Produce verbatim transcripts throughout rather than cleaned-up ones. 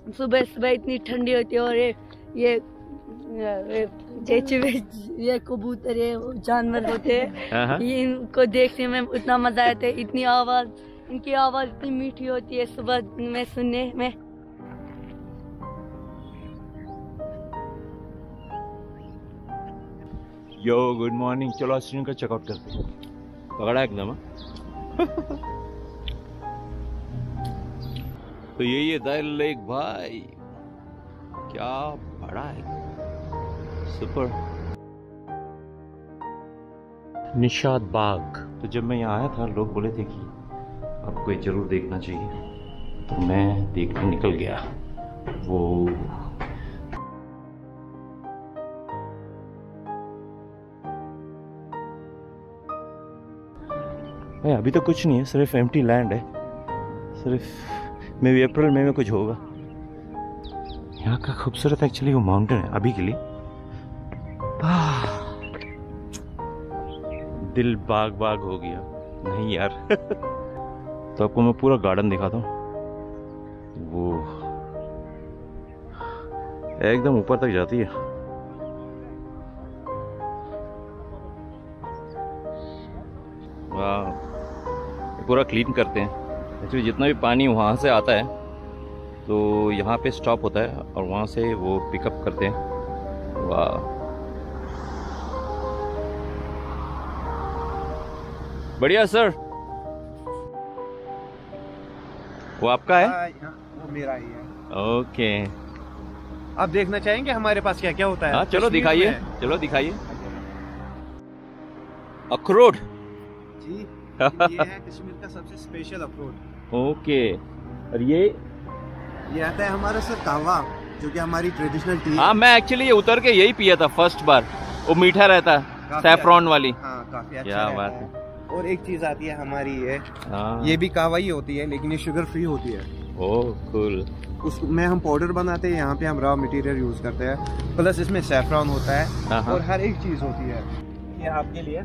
सुबह सुबह इतनी ठंडी होती है और ये ये ये, ये कबूतर ये जानवर होते हैं, ये इनको देखने में उतना मजा आता है। इतनी आवाज, इनकी आवाज इतनी मीठी होती है सुबह में सुनने में। यो गुड मॉर्निंग, चलो आश्रम का चेकआउट करते हैं। पकड़ा एकदम। तो ये ये दाल लेक भाई, क्या बड़ा है, सुपर। निशाद बाग। तो जब मैं यहाँ आया था लोग बोले थे कि आपको ये जरूर देखना चाहिए, तो मैं देखने निकल गया। वो भाई अभी तो कुछ नहीं है, सिर्फ एम्प्टी लैंड है। सिर्फ मे भी अप्रैल मई में कुछ होगा। यहाँ का खूबसूरत एक्चुअली वो माउंटेन है अभी के लिए। दिल बाग बाग हो गया। नहीं यार। तो आपको मैं पूरा गार्डन दिखाता हूँ। वो एकदम ऊपर तक जाती है। वाह, पूरा क्लीन करते हैं। एक्चुअली जितना भी पानी वहाँ से आता है तो यहाँ पे स्टॉप होता है और वहाँ से वो पिकअप करते हैं। वाह, बढ़िया सर। वो आपका है? वो मेरा ही है। ओके, आप देखना चाहेंगे हमारे पास क्या क्या होता है? हाँ चलो दिखाइए, चलो दिखाइए। अखरोट जी, ये है कश्मीर का सबसे स्पेशल अखरोट। ओके, और ये ये आता है हमारा सर कहवा, जो कि हमारी ट्रेडिशनल टी है। हाँ, मैं एक्चुअली ये उतर के यही पिया था फर्स्ट बार। वो मीठा रहता है, सैफ्रॉन वाली। हाँ, काफी अच्छा क्या रहता बात है। है। और एक चीज आती है हमारी ये हाँ। ये भी कहवा ही होती है, लेकिन ये शुगर फ्री होती है। Oh cool. उसमें हम पाउडर बनाते हैं, यहाँ पे हम रॉ मटेरियल यूज करते हैं, प्लस इसमें सैफ्रॉन होता है और हर एक चीज होती है। ये आपके लिए।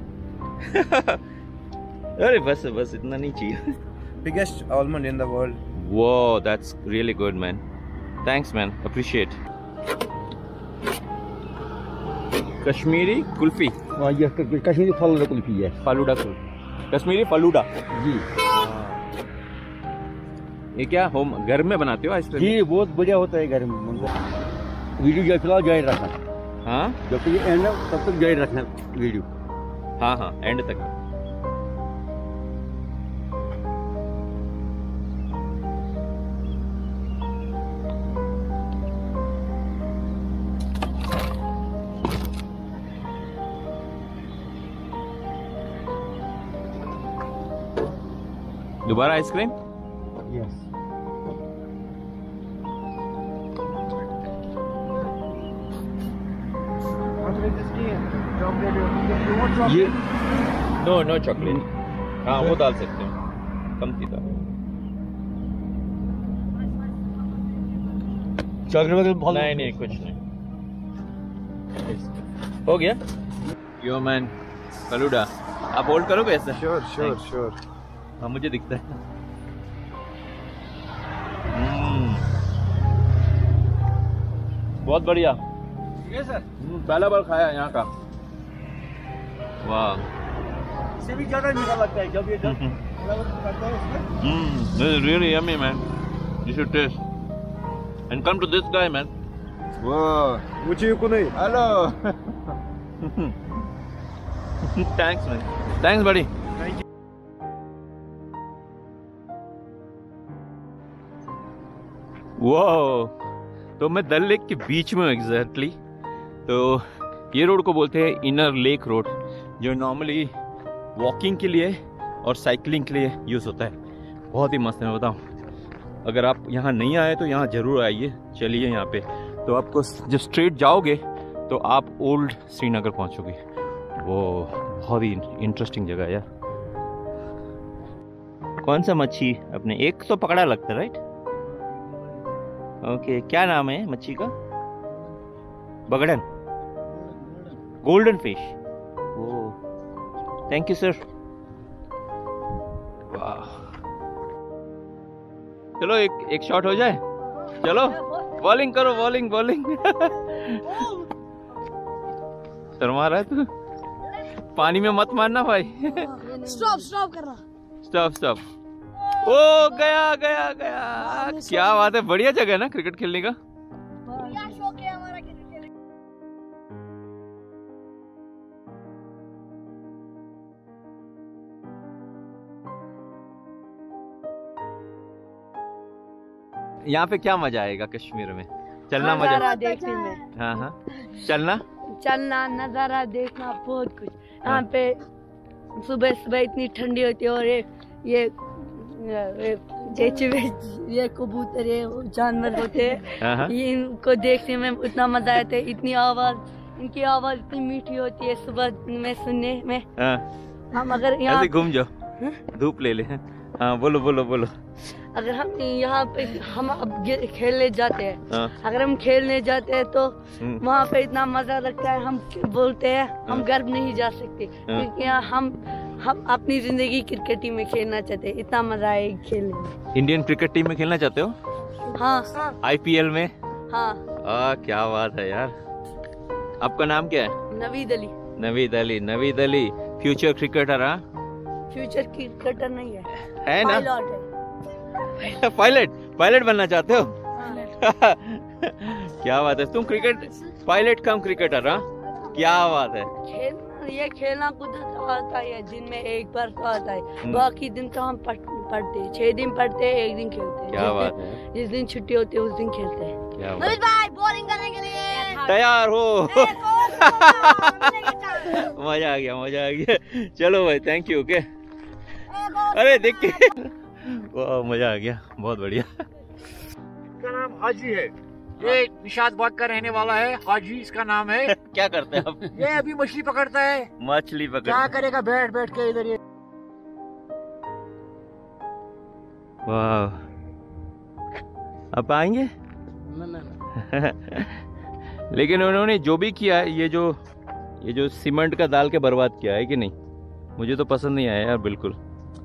अरे बस बस इतना नहीं चाहिए। Biggest almond in the world. Wow, that's really good, man. Thanks, man. Appreciate. Kashmiri kulfi. ये कश्मीरी फालूदा कुल्फी है। फालूदा कुल्फी, कश्मीरी फालूदा जी। ये क्या होम घर में बनाते हो आइसक्रीम? जी, बहुत बढ़िया होता है घर में। वीडियो जो फिलहाल जारी रखना। हाँ, जब तक ये एंड तब तक जारी रखना वीडियो। हाँ हाँ, एंड तक। दोबारा आइसक्रीम? यस। ये नो नो चॉकलेट। हाँ वो डाल सकते हैं, कम सीधा। चॉकलेट बहुत नहीं नहीं कुछ नहीं, हो गया। यो मैन फालूदा, आप होल्ड करोगे ऐसा? Sure sure sure. हाँ मुझे दिखता है। हम्म, बहुत बढ़िया। ये सर पहला बार खाया यहाँ का। वाह, इससे भी ज्यादा मीठा लगता है जब ये जब करते हैं इसमें। हम्म, this is really yummy, man. You should taste. And come to this guy, man. वाह, मुझे को नहीं। Hello. Thanks, man. Thanks, buddy. Thank you. Wow. तो मैं डल लेक के बीच में हूँ एग्जैक्टली। तो ये रोड को बोलते हैं इनर लेक रोड, जो नॉर्मली वॉकिंग के लिए और साइकिलिंग के लिए यूज़ होता है। बहुत ही मस्त है, मैं बताऊँ। अगर आप यहाँ नहीं आए तो यहाँ ज़रूर आइए। चलिए यहाँ पे तो आपको जब स्ट्रेट जाओगे तो आप ओल्ड श्रीनगर पहुँचोगे। वो बहुत ही इंटरेस्टिंग जगह है यार। कौन सा मच्छी अपने एक तो पकड़ा लगता है, राइट? ओके, क्या नाम है मच्छी का? बगड़न, golden fish. Oh, thank you sir. वाह, चलो एक एक शॉट हो जाए। चलो बॉलिंग करो, बॉलिंग बॉलिंग। शर्मा रहा है तू, पानी में मत मारना भाई। स्टॉप स्टॉप करना, स्टॉप स्टॉप। ओ गया गया गया, क्या बात है, बढ़िया जगह है ना क्रिकेट खेलने का। शौक है हमारा क्रिकेट खेलने। यहाँ पे क्या मजा आएगा कश्मीर में, चलना मजा नजारा देखने में। हाँ हाँ चलना चलना, नजारा देखना, बहुत कुछ। यहाँ पे सुबह सुबह इतनी ठंडी होती है, और ये ये ये, ये कबूतर, ये जानवर होते हैं, ये इनको देखने में इतना मजा आता है। इतनी आवाज, इनकी आवाज इतनी मीठी होती है सुबह में सुनने में। हम अगर यहाँ घूम जाओ, धूप ले ले। हाँ बोलो बोलो बोलो। अगर हम यहाँ पे हम अब खेलने जाते हैं, अगर हम खेलने जाते हैं तो वहाँ पे इतना मजा लगता है, हम बोलते हैं हम घर नहीं जा सकते, क्योंकि यहाँ हम हम अपनी जिंदगी क्रिकेट टीम में खेलना चाहते हैं। इतना मजा है खेलने में। इंडियन क्रिकेट टीम में खेलना चाहते हो? हाँ। आईपीएल में? हाँ। आ, क्या बात है यार। आपका नाम क्या है? नवीद अली। Navid Ali, Navid Ali future cricketer. हाँ, फ्यूचर क्रिकेटर नहीं है, है ना? पायलट है। पायलट, पायलट बनना चाहते हो? क्या बात है, तुम क्रिकेट पायलट कम क्रिकेटर। हाँ, क्या बात है। खेल ये खेलना कूदना तो आता है, दिन में एक बार तो आता है, बाकी दिन तो हम पढ़ते हैं, छह दिन पढ़ते हैं, एक दिन खेलते हैं। क्या बात है। जिस दिन छुट्टी होती है उस दिन खेलते हैं। क्या नवीद भाई बॉलिंग करने के लिए तैयार हो? मजा आ गया, मजा आ गया। चलो भाई, थैंक यू। ओके, अरे देख के वाह, मजा आ गया, बहुत बढ़िया। इसका नाम हाजी है, ये निशादबाद का रहने वाला है। हाजी इसका नाम है। क्या करते हैं आप? ये अभी मछली पकड़ता है। मछली पकड़, क्या करेगा बैठ बैठ के इधर। ये वाह, आप आएंगे? लेकिन उन्होंने जो भी किया है, ये जो ये जो सीमेंट का डाल के बर्बाद किया है कि नहीं, मुझे तो पसंद नहीं आया यार बिल्कुल।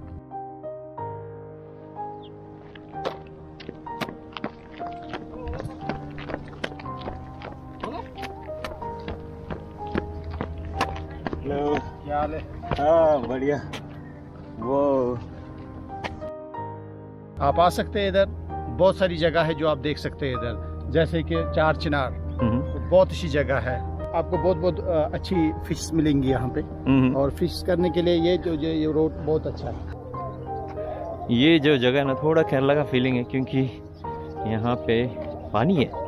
क्या हाल है? हाँ बढ़िया। वो आप आ सकते हैं इधर, बहुत सारी जगह है जो आप देख सकते हैं इधर, जैसे कि चार चिनार, बहुत अच्छी जगह है। आपको बहुत बहुत अच्छी फिश मिलेंगी यहाँ पे, और फिश करने के लिए ये जो ये रोड बहुत अच्छा है। ये जो जगह है ना, थोड़ा केरला का फीलिंग है, क्योंकि यहाँ पे पानी है।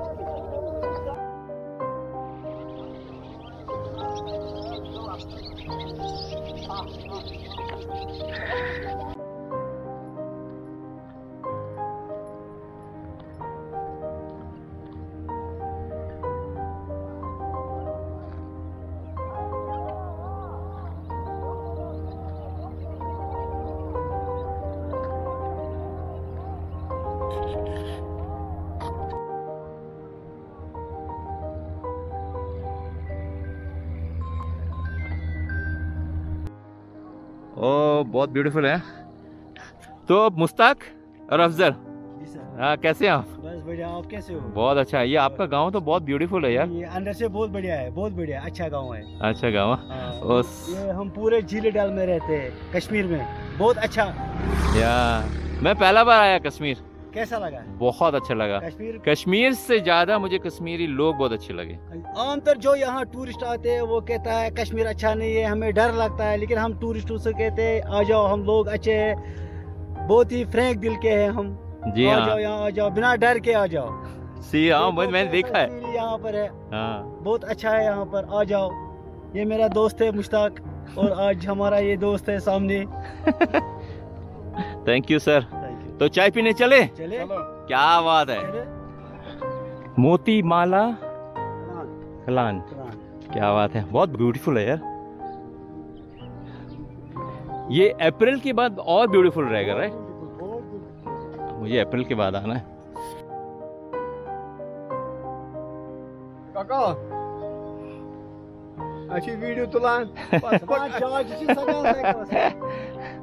ओ बहुत ब्यूटीफुल है। तो मुस्ताक और अफजल, हाँ कैसे हैं आप? बस बढ़िया, आप कैसे हो? बहुत अच्छा है। ये आपका गांव तो बहुत ब्यूटीफुल है यार। ये अंदर से बहुत बढ़िया है, बहुत बढ़िया, अच्छा गांव है। अच्छा गांव। ये हम पूरे झीले डाल में रहते हैं कश्मीर में, बहुत अच्छा। या मैं पहला बार आया कश्मीर। कैसा लगा? बहुत अच्छा लगा। कश्मीर कश्मीर से ज्यादा मुझे कश्मीरी लोग बहुत अच्छे लगे। आमतौर जो यहाँ टूरिस्ट आते हैं वो कहता है कश्मीर अच्छा नहीं है, हमें डर लगता है, लेकिन हम टूरिस्टों से कहते हैं आ जाओ, हम लोग अच्छे हैं, बहुत ही फ्रैंक दिल के हैं हम। जी आ हाँ, जाओ यहाँ, आ जाओ, बिना डर के आ जाओ। सी हाँ, मैंने देखा है यहाँ पर है। हाँ, बहुत अच्छा है यहाँ पर, आ जाओ। ये मेरा दोस्त है मुश्ताक, और आज हमारा ये दोस्त है सामने। Thank you sir. तो चाय पीने चले? चले। क्या बात है। मोती माला कलान, क्या बात है, बहुत ब्यूटीफुल है यार। ये अप्रैल के बाद और ब्यूटीफुल रहेगा, राइट? मुझे अप्रैल के बाद आना है। काका अच्छी वीडियो तुलान।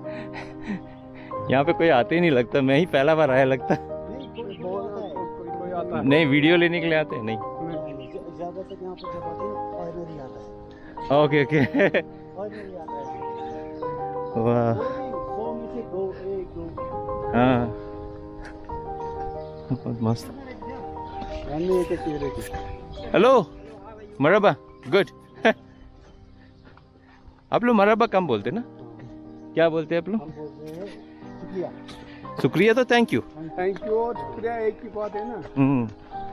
यहाँ पे कोई आते ही नहीं लगता, मैं ही पहला बार आया लगता। आता है। नहीं, वीडियो लेने के लिए आते हैं? नहीं, ज्यादातर यहाँ पर जब आते हैं ऑर्डिनरी आता है। Okay okay. ऑर्डिनरी आता है। वाह, सौ में से दो, एक दो। हाँ, बहुत मस्त। हेलो, मरहबा, गुड। आप लोग मरहबा कम बोलते ना? क्या बोलते हैं आप लोग? शुक्रिया। शुक्रिया तो थैंक यू। थैंक यू और शुक्रिया एक ही बात है ना। हम्म।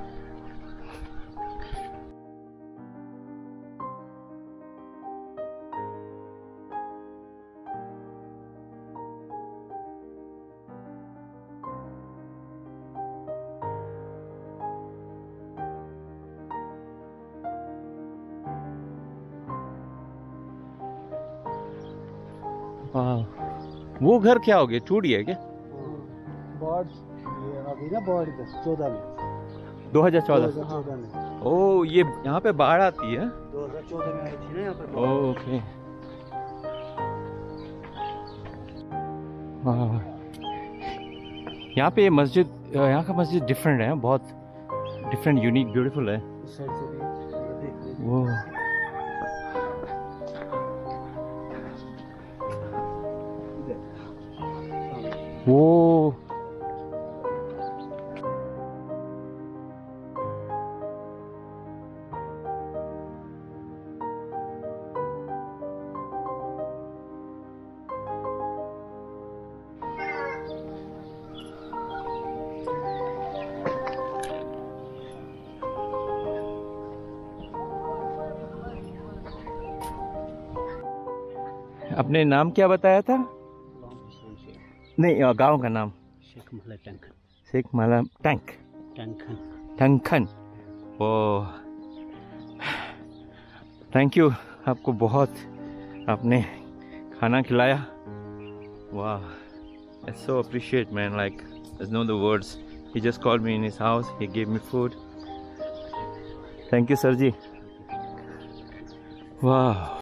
वो घर क्या हो गया, टूट गया क्या? बॉर्ड ये अभी ना बॉर्ड चौदह में, दो हज़ार चौदह चौदह में, ओ, ये यहाँ पे बाढ़ आती है? दो हज़ार चौदह में आई थी ना यहाँ पर। ओके। यहाँ पे ये मस्जिद, यहाँ का मस्जिद डिफरेंट है, बहुत डिफरेंट, यूनिक, ब्यूटीफुल है। इस साइड से भी वो वो अपने नाम क्या बताया था? नहीं, गांव का नाम? शेख महला टंकन। शेख महला टैंक टंकन टंकन। ओ, थैंक यू, आपको बहुत, आपने खाना खिलाया। वाह, I so appreciate, man, like there's no the words. He just called me in his house, he gave me food. Thank you, sir ji. Wow.